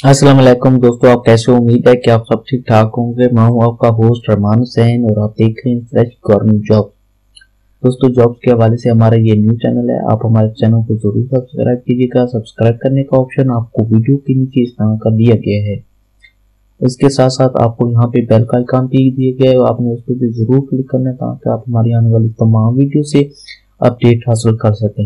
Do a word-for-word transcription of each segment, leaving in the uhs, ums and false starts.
अस्सलाम वालेकुम दोस्तों, आप कैसे हो? उम्मीद है कि आप सब ठीक ठाक होंगे। मैं हूं आपका होस्ट रहमान हुसैन और आप देख रहे हैं फ्रेश गवर्नमेंट जॉब। दोस्तों, जॉब के हवाले से हमारा ये न्यू चैनल है, आप हमारे चैनल को जरूर सब्सक्राइब कीजिएगा। सब्सक्राइब करने का ऑप्शन आपको वीडियो के नीचे इस तरह का दिया गया है। इसके साथ साथ आपको यहाँ पे बेल का आइकन भी दिया गया है, आपने उस पर भी जरूर क्लिक करना है ताकि आप हमारी आने वाली तमाम वीडियो से अपडेट हासिल कर सकें।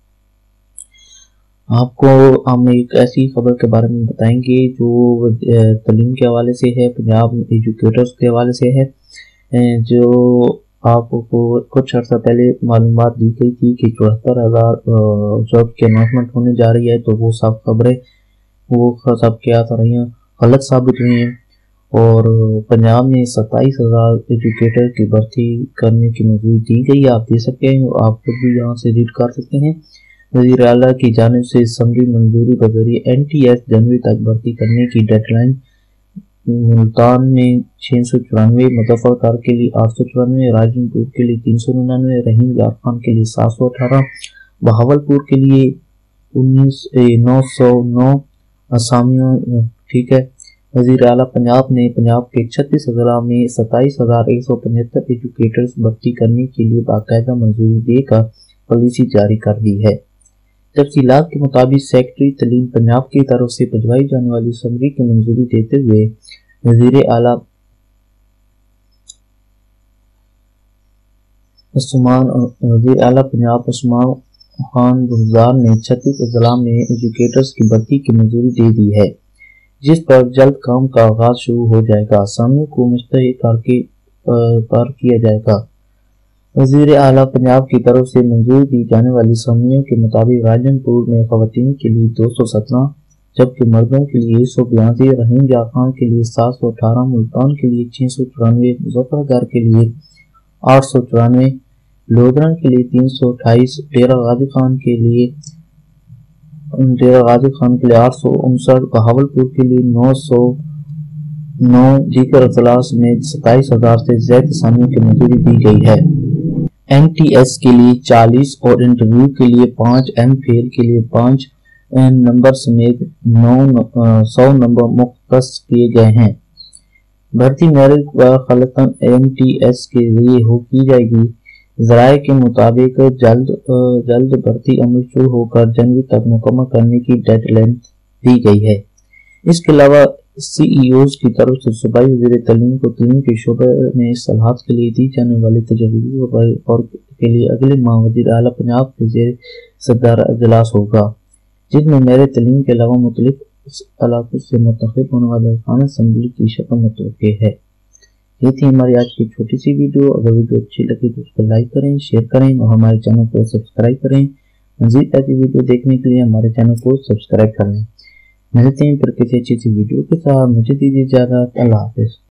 आपको हम एक ऐसी खबर के बारे में बताएंगे जो तालीम के हवाले से है, पंजाब एजुकेटर्स के हवाले से है, जो आपको कुछ अर्सा पहले मालूमात दी गई थी कि चौहत्तर हजार जॉब की अनाउंसमेंट होने जा रही है, तो वो सब खबरें वो सब क्या कर रही हैं गलत साबित हुई हैं और पंजाब में सत्ताईस हजार एजुकेटर की भर्ती करने की मंजूरी दी गई है। आप दे सकते हैं, आप खुद भी यहाँ से रीड कर सकते हैं। वज़ीर आला की जानिब से समरी मंजूरी बजरिए एन टी एस जनवरी तक भर्ती करने की डेडलाइन। मुल्तान में छः सौ चौरानवे, मुजफ्फरनगर के लिए आठ सौ चौरानवे, राजनपुर के लिए तीन सौ निन्यानवे, रहीम यार खान के लिए सात सौ अठारह, बहावलपुर के लिए उन्नीस नौ सौ नौ असामियों। ठीक है, वज़ीर आला पंजाब ने पंजाब के छत्तीस अजला में सत्ताईस हजार एक सौ पचहत्तर एजुकेटर्स भर्ती करने के लिए बाकायदा मंजूरी देकर पॉलिसी जारी कर दी है। तफसीलात के मुताबिक सेक्रेटरी तालीम पंजाब की तरफ से भिजवाई जाने वाली समरी की मंजूरी देते हुए वज़ीर आला उस्मान वज़ीर आला पंजाब उस्मान खान गुलजार ने छत्तीस अजला में एजुकेटर्स की भर्ती की मंजूरी दे दी है, जिस पर जल्द काम का आगाज शुरू हो जाएगा। असामियों को मुस्तहिक करके पर किया जाएगा। वज़ीर आला पंजाब की तरफ से मंजूर दी जाने वाली असामियों के मुताबिक राजनपुर में खवातीन के लिए दो सौ सत्रह, जबकि मर्दों के लिए एक सौ बयासी, रहीम यार खान के लिए सात सौ अठारह, मुल्तान के लिए छः सौ चौरानवे, मुजफ्फरनगर के लिए आठ सौ चौरानवे, लोधरन के लिए तीन सौ अट्ठाईस, डेरा गाजी खान के लिए डेरा गाजी खान के लिए आठ सौ उनसठ, बहावलपुर के लिए नौ सौ नौ, दीगर अजलास में सत्ताईस हजार से ज्यादा असामियों की मंजूरी दी गई है। एन टी एस के लिए चालीस और इंटरव्यू के लिए पाँच, एम फेल के लिए पाँच नंबर समेत नौ सौ नंबर मुख्तस किए गए हैं। भर्ती मेरिट व खलतन एन टी एस के जरिए हो की जाएगी। ज़राए के मुताबिक जल्द जल्द भर्ती अमल शुरू होकर जनवरी तक मुकम्मल करने की डेडलाइन दी गई है। इसके अलावा सी ई ओज़ की तरफ से सूबाई वज़ीर तालीम को तालीम के शोबे में सलाहत के लिए दी जाने वाली तजवीज़ों और के लिए अगले माह वज़ीर आला पंजाब के ज़ेर सदर अजलास होगा, जिसमें मेरे तालीम के अलावा मुख्तलिफ इलाकों से मुंतखब होने वाले अरकान असम्बली की शक्ल में तोक़े है। ये थी हमारी आज की छोटी सी वीडियो। अगर वीडियो अच्छी लगी तो उसको लाइक करें, शेयर करें और हमारे चैनल को सब्सक्राइब करें। मज़ीद ऐसी वीडियो देखने के लिए हमारे चैनल को सब्सक्राइब कर लें। मिलते हैं फिर किसी अच्छी सी वीडियो के साथ। मुझे दीजिए इजाज़त। अल्लाह हाफ़िज़।